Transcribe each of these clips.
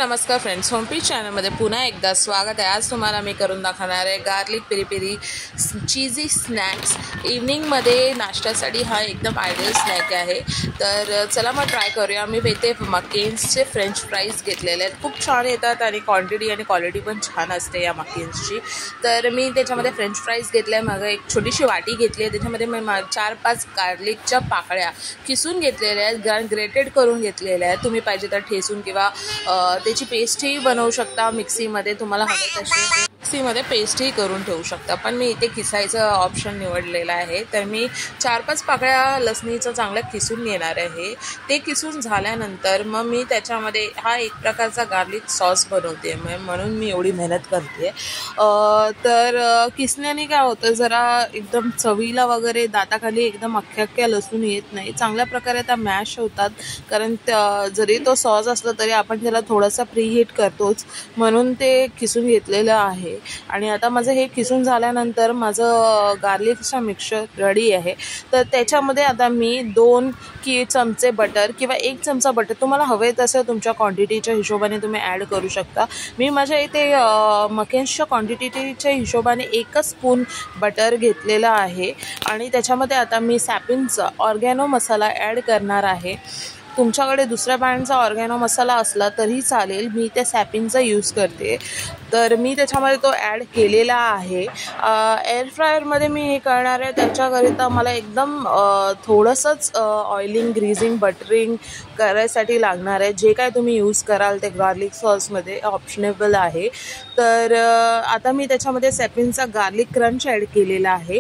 नमस्कार फ्रेंड्स, होमपीज चॅनलमध्ये पुन्हा एकदा स्वागत आहे। आज तुम्हाला मी करून दाखवणार आहे garlic peri peri cheesy snacks. इव्हनिंगमध्ये नाश्त्यासाठी हा एकदम आयडियल स्नॅक आहे। तर चला मग ट्राय करूया। मी इथे मकेन्सचे फ्रेंच फ्राईज घेतलेले आहेत, खूप छान येतात आणि क्वांटिटी आणि क्वालिटी पण छान असते या मकेन्सची। तर मी त्याच्यामध्ये फ्रेंच फ्राईज घेतले, मग एक छोटीशी वाटी घेतली आहे, त्याच्यामध्ये मी 4-5 गार्लिकच्या पाकळ्या किसून घेतलेल्या आहेत, ग्रेटेड करून घेतलेल्या आहेत। तुम्ही पाहिजे तर ठेसून किंवा त्याची पेस्टही बनवू शकता मिक्सीमध्ये, तुम्हाला हवे तशी मिक्सीमध्ये पेस्टही करून ठेवू शकता, पण मी इथे किसायचं ऑप्शन निवडलेला आहे। तर मी 4-5 पाकळ्या लसणीचं चांगलं किसून घेणार आहे। ते किसून झाल्यानंतर मग मी त्याच्यामध्ये हा एक प्रकारचा गार्लिक सॉस बनवते, म्हणून मी एवढी मेहनत करते। तर किसण्याने काय होतं, जरा एकदम चवीला वगैरे दाताखाली एकदम अख्ख्या लसूण येत नाही, चांगल्या प्रकारे त्या मॅश होतात। कारण जरी तो सॉस असला तरी आपण त्याला थोडासा प्रीहीट करतोच, म्हणून ते किसून घेतलेलं आहे। आणि आता माझं हे किसून झाल्यानंतर माझं गार्लिकचा मिक्सचर रेडी आहे। तर त्याच्यामध्ये आता मी 2 चमचे बटर किंवा 1 चमचा बटर, तुम्हाला हवे तसं तुमच्या क्वांटिटीच्या हिशोबाने तुम्ही ॲड करू शकता। मी माझ्या इथे मकेन्सच्या क्वांटिटीच्या हिशोबाने 1 स्पून बटर घेतलेला आहे आणि त्याच्यामध्ये आता मी सॅपिनचा ऑर्गॅनो मसाला ॲड करणार आहे। तुमच्याकडे दुसऱ्या ब्रँडचा ऑर्गॅनो मसाला असला तरी चालेल, मी त्या सॅपिनचा यूज करते। तर मी त्याच्यामध्ये तो ॲड केलेला आहे। एअर फ्रायरमध्ये मी हे करणार आहे, त्याच्याकरिता मला एकदम थोडंसंच ऑइलिंग, ग्रीजिंग, बटरिंग करायसाठी लागणार आहे। जे काय तुम्ही यूज कराल ते गार्लिक सॉसमध्ये ऑप्शनेबल आहे। तर आता मी त्याच्यामध्ये सॅपिनचा गार्लिक क्रंच ॲड केलेला आहे।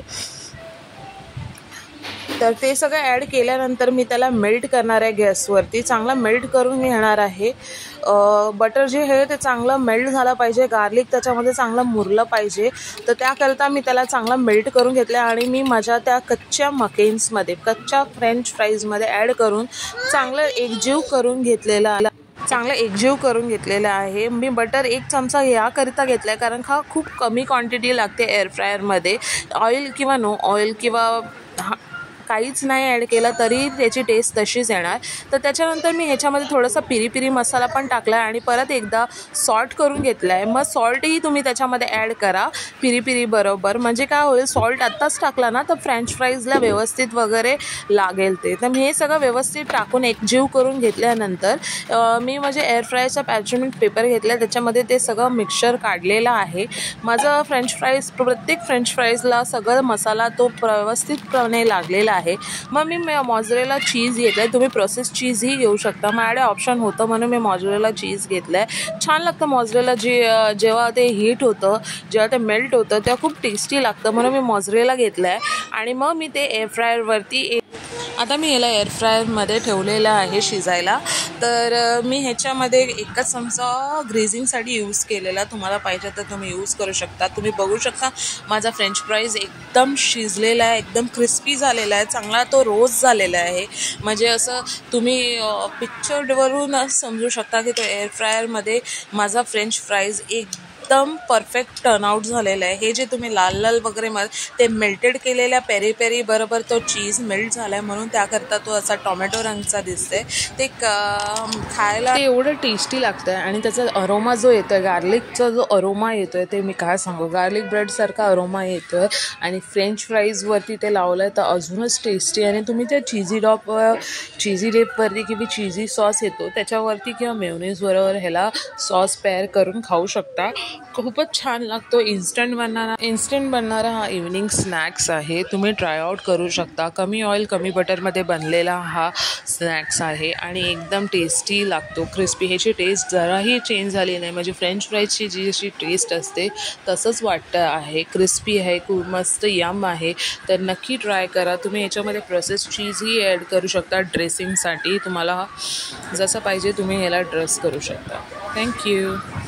तर ते सगळं ॲड केल्यानंतर मी त्याला मेल्ट करणार आहे गॅसवरती, चांगला मेल्ट करून घेणार आहे। बटर जे आहे ते चांगलं मेल्ट झालं पाहिजे, गार्लिक त्याच्यामध्ये चांगलं मुरलं पाहिजे। तर त्याकरता मी त्याला चांगलं मेल्ट करून घेतलं आणि मी माझ्या त्या कच्च्या मकेन्समध्ये, कच्च्या फ्रेंच फ्राईजमध्ये ॲड करून चांगलं एकजीव करून घेतलेलं आहे। मी बटर 1 चमचा याकरिता घेतला आहे, कारण हा खूप कमी क्वांटिटी लागते एअर फ्रायरमध्ये। ऑइल किंवा नो ऑइल किंवा काहीच नाही ॲड केला तरी त्याची टेस्ट तशीच येणार। तर त्याच्यानंतर मी ह्याच्यामध्ये थोडासा पिरी पिरी मसाला पण टाकला आहे आणि परत एकदा सॉल्ट करून घेतला आहे। मग सॉल्टही तुम्ही त्याच्यामध्ये ॲड करा पिरी पिरी बरोबर, म्हणजे काय होईल, सॉल्ट आत्ताच टाकला ना तर फ्रेंच फ्राईजला व्यवस्थित वगैरे लागेल ते। तर मी हे सगळं व्यवस्थित टाकून एकजीव करून घेतल्यानंतर मी माझे एअर फ्रायचा पॅचमेंट पेपर घेतला, त्याच्यामध्ये ते सगळं मिक्सचर काढलेलं आहे। माझं प्रत्येक फ्रेंच फ्राईजला सगळं मसाला तो व्यवस्थितपणे लागलेला आहे। मग मी मॉझरेला चीज घेतलाय, तुम्ही प्रोसेस चीजही घेऊ शकता, माझ्याकडे ऑप्शन होतं म्हणून मी मॉझरेला चीज घेतलाय। छान लागतं मॉझरेला, जेव्हा ते हीट होतं, जेव्हा ते मेल्ट होतं तेव्हा खूप टेस्टी लागतं, म्हणून मी मॉझरेला घेतलाय। आणि मग मी ते एअर फ्रायरवरती, आता मी याला एअर फ्रायरमध्ये ठेवलेलं आहे शिजायला। तर मी ह्याच्यामध्ये 1 चमचा ग्रेझिंगसाठी यूज केलेला, तुम्हाला पाहिजे तर तुम्ही यूज करू शकता। तुम्ही बघू शकता माझा फ्रेंच फ्राईज एकदम शिजलेला आहे, एकदम क्रिस्पी झालेला आहे, चांगला तो रोस्ट झालेला आहे। म्हणजे असं तुम्ही पिक्चरवरून समजू शकता की तो एअर फ्रायरमध्ये माझा फ्रेंच फ्राईज एकदम परफेक्ट टर्नआउट झालेला आहे। हे जे तुम्ही लाल लाल वगैरे ते मेल्टेड केलेल्या पेरी पेरी बरोबर तो चीज मेल्ट झाला आहे, म्हणून त्याकरता तो असा टोमॅटो रंगचा दिसते। ते खायला एवढं टेस्टी लागतं आहे आणि त्याचा अरोमा जो येतो आहे, गार्लिकचा जो अरोमा येतो आहे, ते मी काय सांगू, गार्लिक ब्रेडसारखा अरोमा येतो आहे आणि फ्रेंच फ्राईजवरती ते लावलं आहे तर अजूनच टेस्टी। आणि तुम्ही त्या चीजी डेपवरती किंवा चीजी सॉस येतो त्याच्यावरती किंवा मेयोनीज बरोबर ह्याला सॉस पेअर करून खाऊ शकता, खूपच छान लागतो। इन्स्टंट बनणारा हा इव्हनिंग स्नॅक्स आहे, तुम्ही ट्राय आउट करू शकता। कमी ऑइल कमी बटरमध्ये बनलेला हा स्नॅक्स आहे आणि एकदम टेस्टी लागतो, क्रिस्पी। ह्याची टेस्ट जराही चेंज झाली नाही, म्हणजे फ्रेंच फ्राईजची जी अशी टेस्ट असते तसंच वाटतं आहे, क्रिस्पी आहे, खूप मस्त यम आहे। तर नक्की ट्राय करा। तुम्ही ह्याच्यामध्ये प्रोसेस चीजही ॲड करू शकता ड्रेसिंगसाठी, तुम्हाला जसं पाहिजे तुम्ही ह्याला ड्रेस करू शकता। थँक्यू।